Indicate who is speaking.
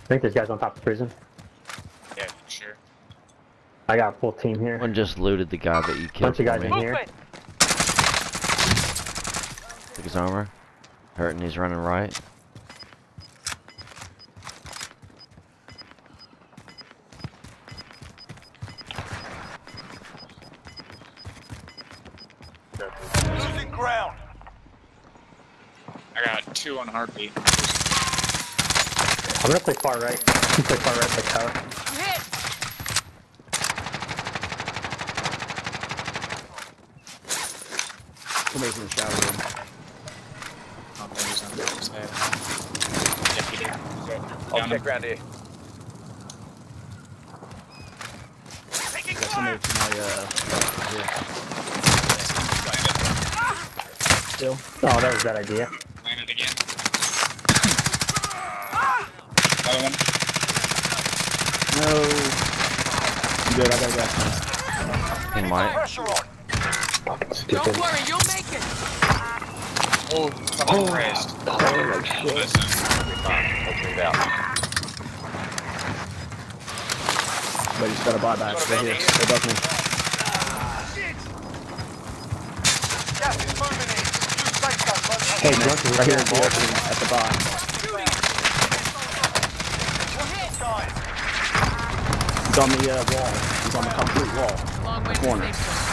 Speaker 1: think there's guys on top of prison.
Speaker 2: Yeah, for sure.
Speaker 1: I got a full team here.
Speaker 3: One just looted the guy that you killed.
Speaker 1: Bunch of guys in here.
Speaker 3: Took his armor. Hurting, he's running right.
Speaker 4: Losing ground.
Speaker 2: I got 2 on heartbeat.
Speaker 1: I'm gonna play far right. I'm gonna play far right by tower.
Speaker 5: Hit!
Speaker 6: Somebody's in the shower room.
Speaker 2: Oh, he's on the other side. Deputy.
Speaker 4: I'll check around here.
Speaker 6: Got somebody to my here. Still.
Speaker 1: Oh, that was a bad idea.
Speaker 2: Landed again. Another one.
Speaker 6: No. I'm good, I gotta go.
Speaker 3: He might.
Speaker 4: Pressure on.
Speaker 5: Don't worry, you'll make it!
Speaker 2: Oh, fucking Christ.
Speaker 6: Holy shit.
Speaker 2: Listen.
Speaker 4: Let's move out.
Speaker 6: But he's got a buyback. They're here. They're above me.
Speaker 4: Gas is moving in. Use safe zone, bud.
Speaker 1: Hey, Drunk is
Speaker 6: Right
Speaker 1: right
Speaker 6: here
Speaker 1: here.
Speaker 6: at the opening at the bar.
Speaker 4: Guys.
Speaker 6: He's on the wall. He's on the concrete wall.
Speaker 5: Long way to
Speaker 6: Corner.
Speaker 5: safe zone.